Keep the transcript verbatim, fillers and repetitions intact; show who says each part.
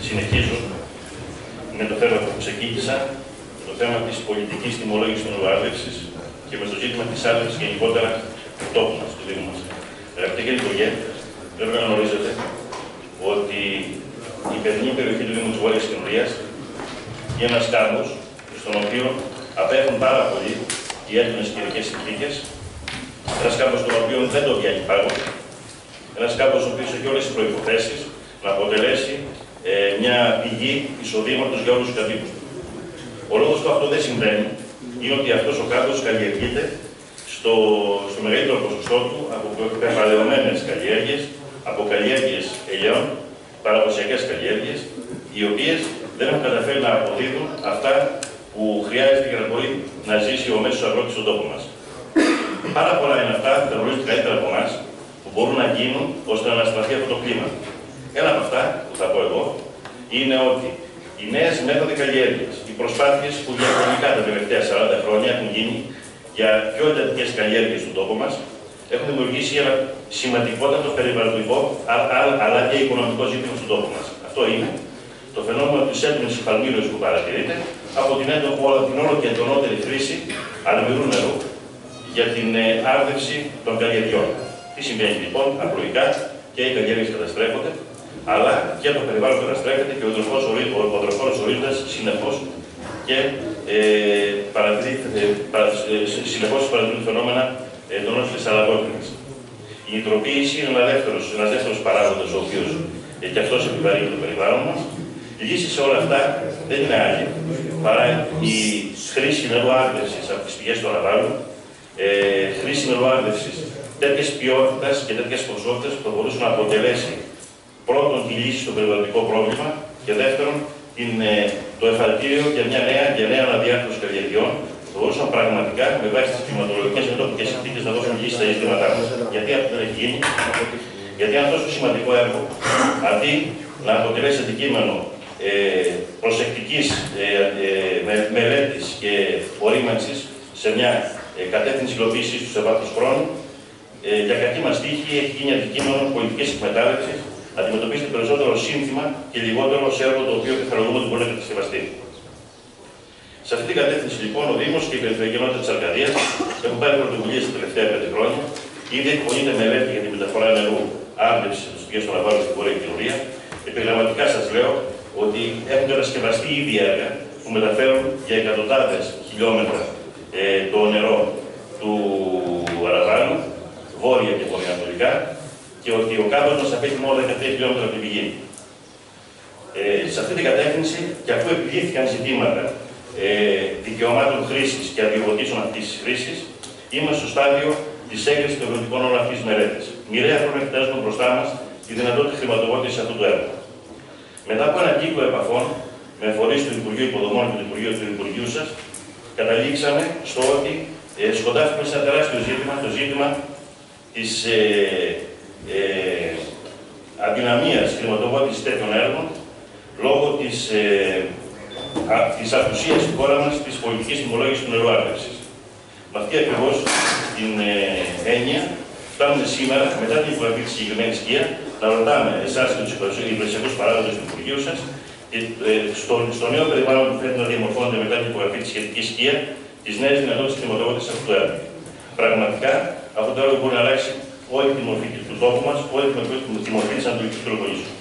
Speaker 1: συνεχίζω με το θέμα που ξεκίνησα, το θέμα της πολιτικής τιμολόγησης των νεροάρδευσης και με το ζήτημα της άρδευσης γενικότερα του τόπου μας, του Δήμου μας. Αγαπητέ κύριε Υπουργέ, πρέπει να γνωρίζετε ότι η παιδινή περιοχή του Δήμου της Βόρειας Κεντρίας είναι ένας κάμπος στον οποίο απέχουν πάρα πολύ οι έντονες καιρικές συνθήκες. Ένας κάμπος τον οποίο δεν το βγαίνει πάγο. Ένας κάμπος ο οποίος έχει όλες τις προϋποθέσεις να αποτελέσει ε, μια πηγή εισοδήματος για όλους τους κατοίκους του. Ο λόγος που αυτό δεν συμβαίνει είναι ότι αυτός ο κάμπος καλλιεργείται στο, στο μεγαλύτερο ποσοστό του από πεπαλαιωμένες καλλιέργειες, από καλλιέργειες ελαιών, παραδοσιακές καλλιέργειες, οι οποίες δεν έχουν καταφέρει να αποδίδουν αυτά που χρειάζεται για να μπορεί να ζήσει ο μέσος αγρότης στον τόπο μας. Πάρα πολλά είναι αυτά, θα γνωρίζετε καλύτερα από εμάς, που μπορούν να γίνουν ώστε να αναστραφεί αυτό το κλίμα. Ένα από αυτά που θα πω εγώ είναι ότι οι νέες μέθοδοι καλλιέργειας, οι προσπάθειες που διαχρονικά τα τελευταία σαράντα χρόνια έχουν γίνει για πιο εντατικές καλλιέργειες του τόπου μας, έχουν δημιουργήσει ένα σημαντικότατο περιβαλλοντικό αλλά και οικονομικό ζήτημα στον τόπο μας. Αυτό είναι το φαινόμενο της έντονης υφαλμύρωσης που παρατηρείται από την, έντονο, την όλο και εντονότερη χρήση αλμυρού νερού για την άρδευση των καλλιεργειών. Τι συμβαίνει λοιπόν, απλοϊκά και οι καλλιέργειες καταστρέφονται, αλλά και το περιβάλλον καταστρέφεται και ο δρομικός ορίζοντας συνεχώς και ε, παρατηρείται ε, φαινόμενα ε, των όχθης αλλαγότητας. Η νητροποίηση είναι ένα δεύτερος, ένας δεύτερος παράγοντας, ο οποίος ε, και αυτός επιβαρύνει το περιβάλλον μας. Η λύση σε όλα αυτά δεν είναι άλλη παρά η χρήση νερού άρδευσης από τις πηγές του αναβάλλου, ε, χρήση νερού άρδευσης τέτοιες ποιότητας και τέτοιες ποσότητες που θα μπορούσαν να αποτελέσει πρώτον τη λύση στο περιβαλλοντικό πρόβλημα και δεύτερον την, ε, το εφαλτήριο για μια νέα, για νέα αναδιάρθρωση καλλιεργειών που θα μπορούσαν πραγματικά με βάση τις κλιματολογικές και τοπικές συνθήκες να δώσουν λύση στα ζητήματά μας. Γιατί αυτό δεν έχει γίνει, γιατί ένα τόσο σημαντικό έργο αντί να αποτελέσει αντικείμενο ε, προσεκτικής ε, ε, με, μελέτης και ορίμανσης σε μια ε, κατεύθυνση υλοποίησης του σε βάθος χρόνου, ε, για κακή μας τύχη έχει γίνει αντικείμενο πολιτικής εκμετάλλευσης, αντιμετωπίζεται περισσότερο σύνθημα και λιγότερο σε έργο το οποίο θεωρούμε ότι μπορεί να κατασκευαστεί. Σε αυτή την κατεύθυνση λοιπόν ο Δήμος και η Περιφερειακή Ενότητα της Αρκαδίας έχουν πάρει πρωτοβουλίες τα τελευταία πέντε χρόνια. Ήδη εκπονείται μελέτη για την μεταφορά νερού άρδευσης από τις πηγές του αναβάλλου στην Βόρεια Κεντρία. Επιγραμματικά σας λέω ότι έχουν κατασκευαστεί ήδη έργα που μεταφέρουν για εκατοντάδες χιλιόμετρα ε, το νερό του αναβάλλου, βόρεια και βορειοανατολικά, και ότι ο κάμπος μας απέχει μόνο δεκατρία χιλιόμετρα από την πηγή. Ε, σε αυτή την κατεύθυνση, και αφού επιλύθηκαν ζητήματα ε, δικαιωμάτων χρήσης και αδειοδοτήσεων αυτής της χρήσης, είμαστε στο στάδιο της έγκρισης των ευρωτικών όρων αυτής της μελέτης. Μοιραία χρόνια κοιτάζουμε μπροστά μας τη δυνατότητα χρηματοδότησης αυτού του έργου. Μετά από ένα κύκλο επαφών με φορείς του Υπουργείου Υποδομών και του Υπουργείου, του Υπουργείου σας, καταλήξαμε στο ότι ε, σκοντάφτουμε σε ένα τεράστιο ζήτημα, το ζήτημα της ε, ε, αδυναμίας χρηματοδότησης τέτοιων έργων λόγω της, ε, α, της απουσίας στη χώρα μας της πολιτικής τιμολόγησης του νερού άρδευσης. Με αυτή ακριβώς την ε, έννοια, φτάνουμε σήμερα, μετά την υπογραφή της συγκεκριμένης σκία, να ρωτάμε εσάς και τους υπηρεσιακούς παράγοντες του Υπουργείου σας, και, ε, στο, στο νέο περιβάλλον που φαίνεται να διαμορφώνεται μετά την υπογραφή της σχετικής σκία, τις νέες δυνατότητες χρηματοδότησης αυτού του έργου. Πραγματικά, αυτό το έργο μπορεί να αλλάξει όλη τη μορφή του τόπου μας, όλη τη μορφή της ανατολικής του